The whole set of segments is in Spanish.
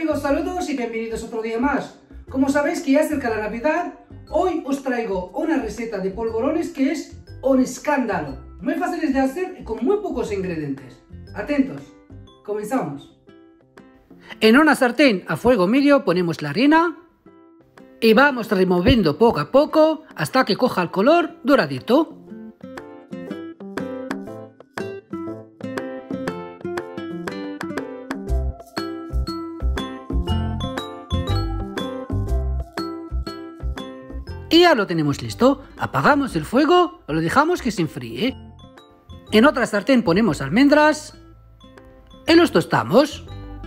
amigos, saludos y bienvenidos otro día más. Como sabéis que ya acerca la Navidad, hoy os traigo una receta de polvorones que es un escándalo. Muy fáciles de hacer y con muy pocos ingredientes. Atentos, comenzamos. En una sartén a fuego medio ponemos la harina y vamos removiendo poco a poco hasta que coja el color doradito. Y ya lo tenemos listo. Apagamos el fuego o lo dejamos que se enfríe. En otra sartén ponemos almendras y los tostamos.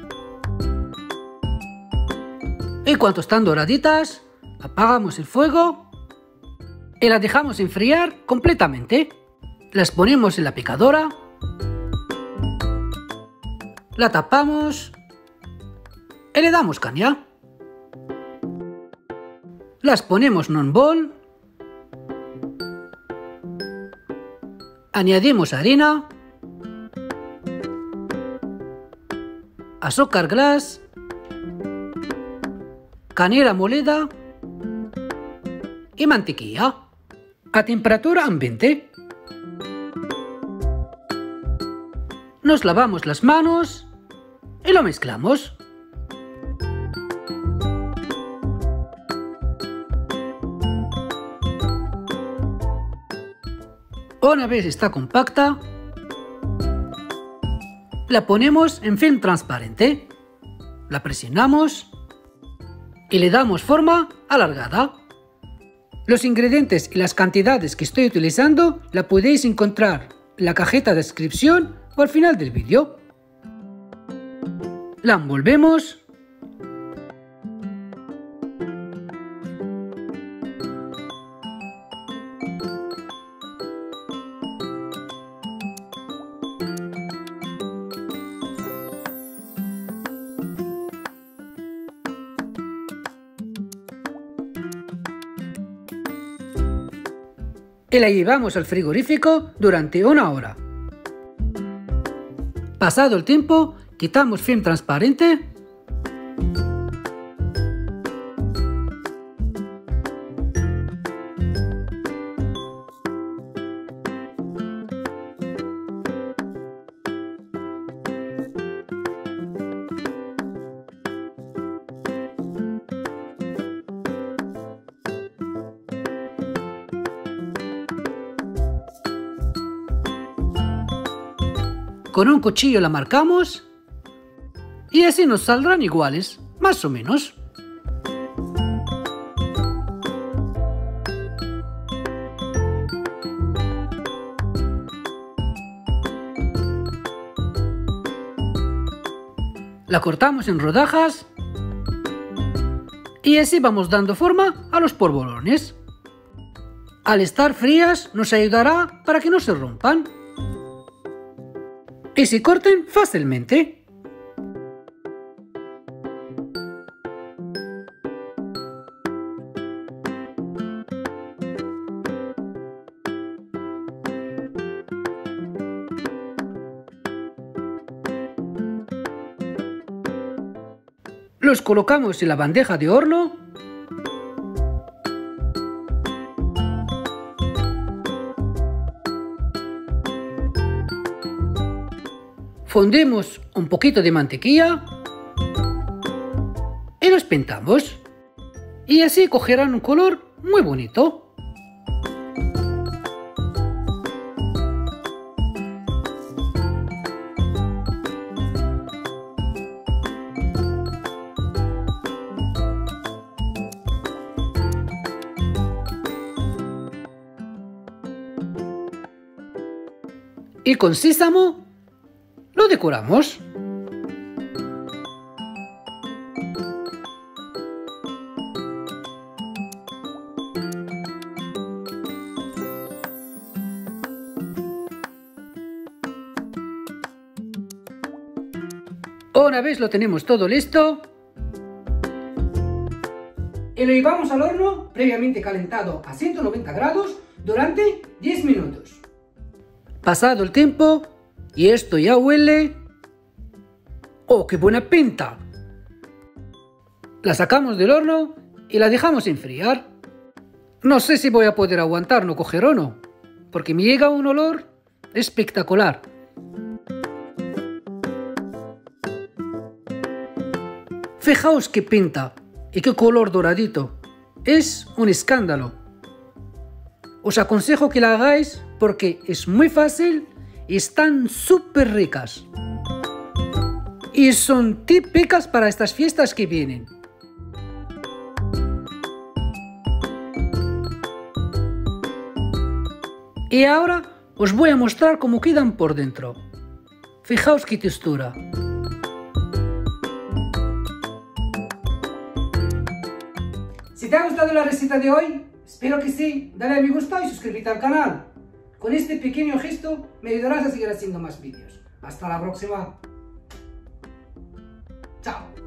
Y cuando están doraditas, apagamos el fuego y las dejamos enfriar completamente. Las ponemos en la picadora, la tapamos y le damos caña. Las ponemos en un bol, añadimos harina, azúcar glass, canela molida y mantequilla a temperatura ambiente. Nos lavamos las manos y lo mezclamos. Una vez está compacta, la ponemos en film transparente, la presionamos y le damos forma alargada. Los ingredientes y las cantidades que estoy utilizando la podéis encontrar en la cajita de descripción o al final del vídeo. La envolvemos. Y la llevamos al frigorífico durante 1 hora. Pasado el tiempo, quitamos film transparente con un cuchillo la marcamos y así nos saldrán iguales, más o menos. La cortamos en rodajas y así vamos dando forma a los polvorones. Al estar frías nos ayudará para que no se rompan y se corten fácilmente. Los colocamos en la bandeja de horno . Fundimos un poquito de mantequilla y los pintamos. Y así cogerán un color muy bonito. Y con sésamo lo decoramos. Una vez lo tenemos todo listo, y lo llevamos al horno previamente calentado a 190 grados durante 10 minutos. Pasado el tiempo, y esto ya huele... ¡Oh, qué buena pinta! La sacamos del horno y la dejamos enfriar. No sé si voy a poder aguantar no coger o no, porque me llega un olor espectacular. Fijaos qué pinta y qué color doradito. Es un escándalo. Os aconsejo que la hagáis porque es muy fácil y están súper ricas. Y son típicas para estas fiestas que vienen. Y ahora os voy a mostrar cómo quedan por dentro. Fijaos qué textura. Si te ha gustado la receta de hoy, espero que sí, dale a me gusta y suscríbete al canal. Con este pequeño gesto me ayudarás a seguir haciendo más vídeos. Hasta la próxima. Chao.